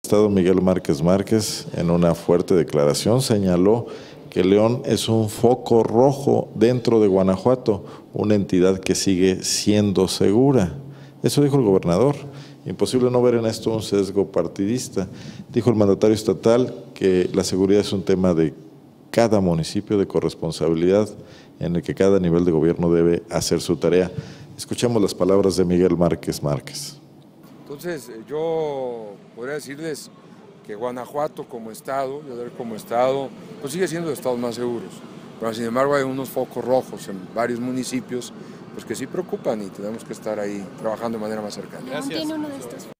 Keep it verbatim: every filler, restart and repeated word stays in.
Estado Miguel Márquez Márquez, en una fuerte declaración, señaló que León es un foco rojo dentro de Guanajuato, una entidad que sigue siendo segura. Eso dijo el gobernador. Imposible no ver en esto un sesgo partidista. Dijo el mandatario estatal que la seguridad es un tema de cada municipio, de corresponsabilidad, en el que cada nivel de gobierno debe hacer su tarea. Escuchemos las palabras de Miguel Márquez Márquez. Entonces, yo podría decirles que Guanajuato como estado, yo ver como estado, pues sigue siendo de los estados más seguros. Pero sin embargo hay unos focos rojos en varios municipios pues que sí preocupan y tenemos que estar ahí trabajando de manera más cercana. León tiene uno de estos